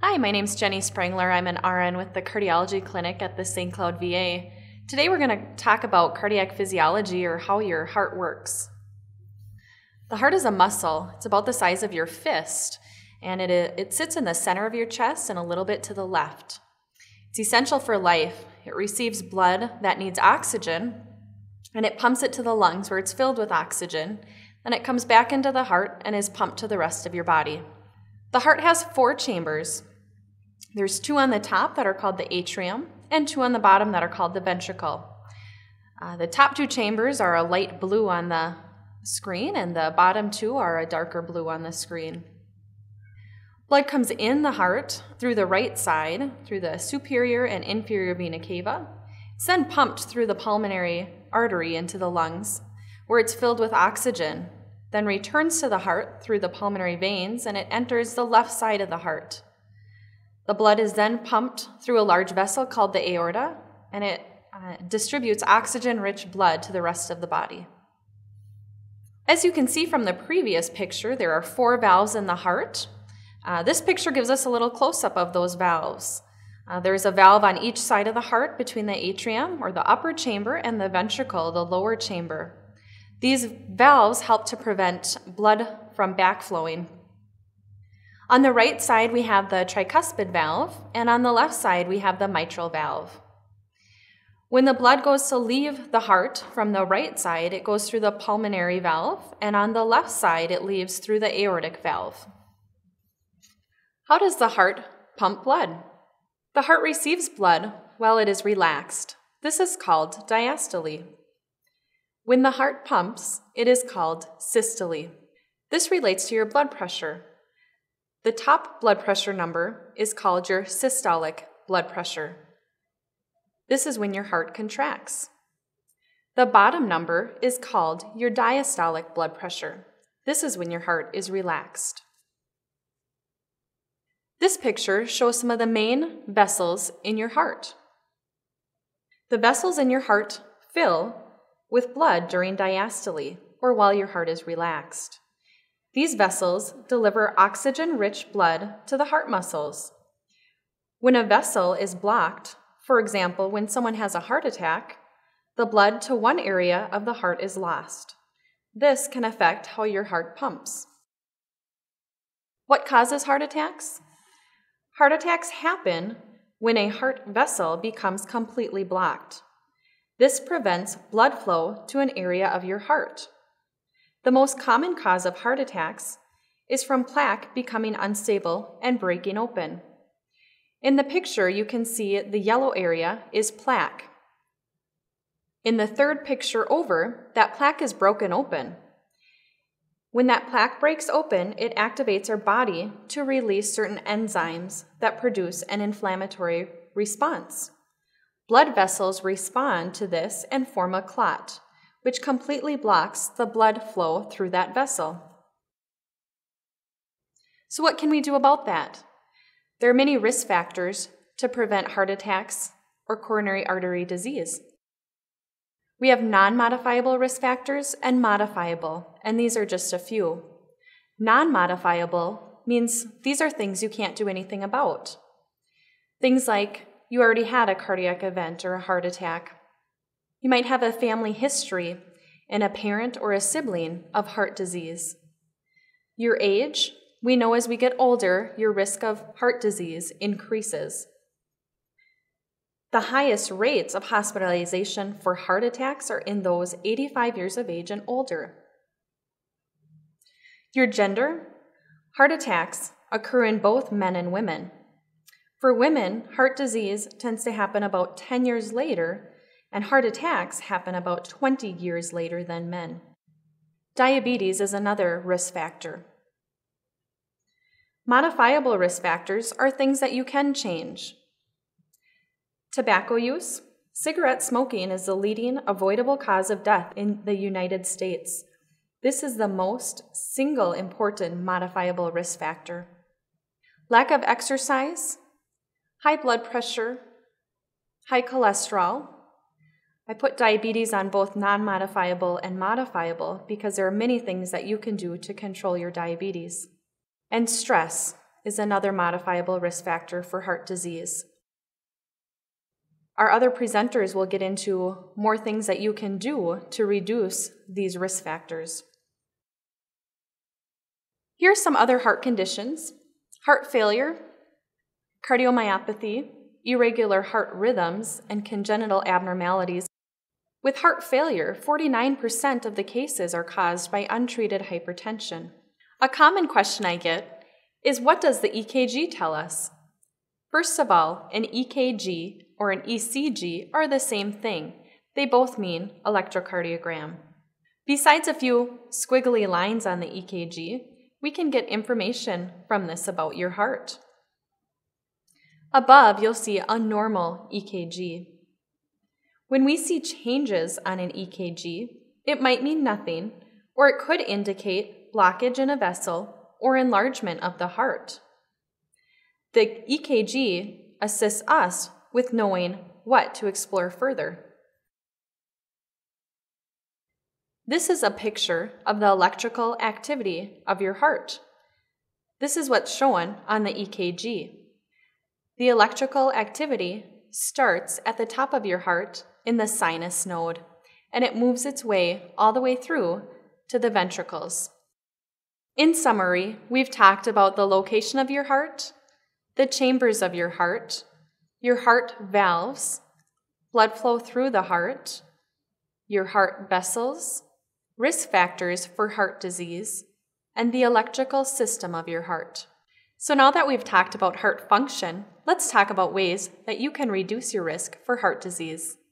Hi, my name's Jenny Sprengeler. I'm an RN with the cardiology clinic at the St. Cloud VA. Today we're going to talk about cardiac physiology, or how your heart works. The heart is a muscle. It's about the size of your fist, and it sits in the center of your chest and a little bit to the left. It's essential for life. It receives blood that needs oxygen, and it pumps it to the lungs where it's filled with oxygen. Then it comes back into the heart and is pumped to the rest of your body. The heart has 4 chambers. There's 2 on the top that are called the atrium, and 2 on the bottom that are called the ventricle. The top 2 chambers are a light blue on the screen, and the bottom 2 are a darker blue on the screen. Blood comes in the heart through the right side, through the superior and inferior vena cava. It's then pumped through the pulmonary artery into the lungs, where it's filled with oxygen, then returns to the heart through the pulmonary veins, and it enters the left side of the heart. The blood is then pumped through a large vessel called the aorta, and it distributes oxygen-rich blood to the rest of the body. As you can see from the previous picture, there are 4 valves in the heart. This picture gives us a little close-up of those valves. There's a valve on each side of the heart between the atrium, or the upper chamber, and the ventricle, the lower chamber. These valves help to prevent blood from backflowing. On the right side, we have the tricuspid valve, and on the left side, we have the mitral valve. When the blood goes to leave the heart from the right side, it goes through the pulmonary valve, and on the left side, it leaves through the aortic valve. How does the heart pump blood? The heart receives blood while it is relaxed. This is called diastole. When the heart pumps, it is called systole. This relates to your blood pressure. The top blood pressure number is called your systolic blood pressure. This is when your heart contracts. The bottom number is called your diastolic blood pressure. This is when your heart is relaxed. This picture shows some of the main vessels in your heart. The vessels in your heart fill with blood during diastole, or while your heart is relaxed. These vessels deliver oxygen-rich blood to the heart muscles. When a vessel is blocked, for example, when someone has a heart attack, the blood to one area of the heart is lost. This can affect how your heart pumps. What causes heart attacks? Heart attacks happen when a heart vessel becomes completely blocked. This prevents blood flow to an area of your heart. The most common cause of heart attacks is from plaque becoming unstable and breaking open. In the picture, you can see the yellow area is plaque. In the third picture over, that plaque is broken open. When that plaque breaks open, it activates our body to release certain enzymes that produce an inflammatory response. Blood vessels respond to this and form a clot, which completely blocks the blood flow through that vessel. So what can we do about that? There are many risk factors to prevent heart attacks or coronary artery disease. We have non-modifiable risk factors and modifiable, and these are just a few. Non-modifiable means these are things you can't do anything about. Things like you already had a cardiac event or a heart attack. You might have a family history and a parent or a sibling of heart disease. Your age, we know as we get older, your risk of heart disease increases. The highest rates of hospitalization for heart attacks are in those 85 years of age and older. Your gender, heart attacks occur in both men and women. For women, heart disease tends to happen about 10 years later, and heart attacks happen about 20 years later than men. Diabetes is another risk factor. Modifiable risk factors are things that you can change. Tobacco use. Cigarette smoking is the leading avoidable cause of death in the United States. This is the most single important modifiable risk factor. Lack of exercise, high blood pressure, high cholesterol. I put diabetes on both non-modifiable and modifiable because there are many things that you can do to control your diabetes. And stress is another modifiable risk factor for heart disease. Our other presenters will get into more things that you can do to reduce these risk factors. Here are some other heart conditions: heart failure, cardiomyopathy, irregular heart rhythms, and congenital abnormalities. With heart failure, 49% of the cases are caused by untreated hypertension. A common question I get is, what does the EKG tell us? First of all, an EKG or an ECG are the same thing. They both mean electrocardiogram. Besides a few squiggly lines on the EKG, we can get information from this about your heart. Above, you'll see a normal EKG. When we see changes on an EKG, it might mean nothing, or it could indicate blockage in a vessel or enlargement of the heart. The EKG assists us with knowing what to explore further. This is a picture of the electrical activity of your heart. This is what's shown on the EKG. The electrical activity starts at the top of your heart in the sinus node, and it moves its way all the way through to the ventricles. In summary, we've talked about the location of your heart, the chambers of your heart valves, blood flow through the heart, your heart vessels, risk factors for heart disease, and the electrical system of your heart. So now that we've talked about heart function, let's talk about ways that you can reduce your risk for heart disease.